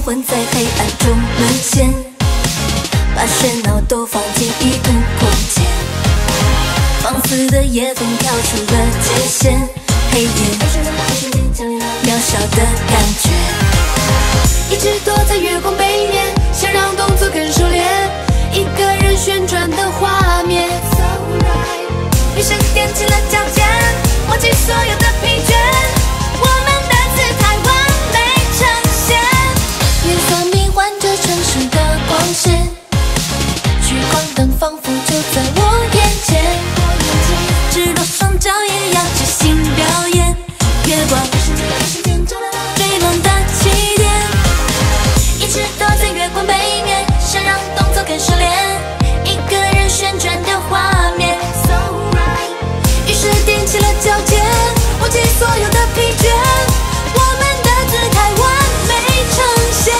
昏在黑暗中沦陷，把喧闹都放进一个空间。放肆的夜风跳出了界限，黑夜渺小的感觉。一直躲在月光背面，想让动作更熟练，一个人旋转的画面。于是踮起了脚尖，忘记所有的疲倦。我们的姿态完美呈现，夜色迷幻着城市的光线，聚光灯仿佛就在我眼前，直到双脚也要即兴表演。月光坠落的起点，一直躲在月光背面，想让动作更熟练，一个人旋转的画面。于是踮起了脚尖，忘记所有的疲倦，我们的姿态完美呈现。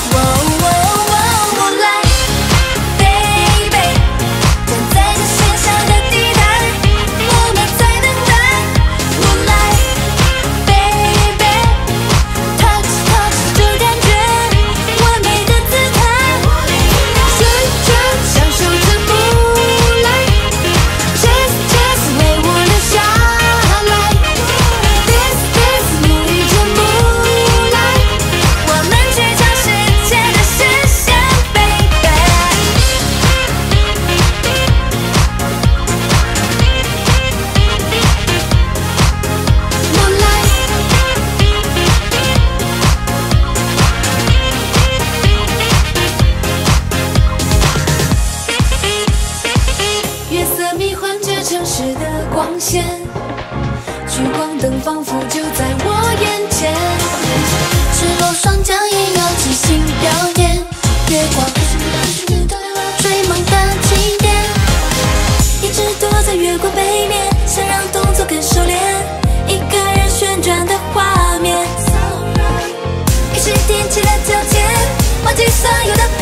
来 ，baby， 站在这线上的地带，我们在等待。来 ，baby，touch touch 这感觉，完美的姿态，旋转享受着moonlight， chase chase 为我留下来 ，this 沐浴着moonlight， 我们去向世界的实现 ，baby。月色迷幻着城市的光线，聚光灯仿佛就在我眼前，赤裸双脚也要即兴表演。月光追梦的起点，一直躲在月光背面，想让动作更熟练，一个人旋转的画面。于是踮起了脚尖，忘记所有的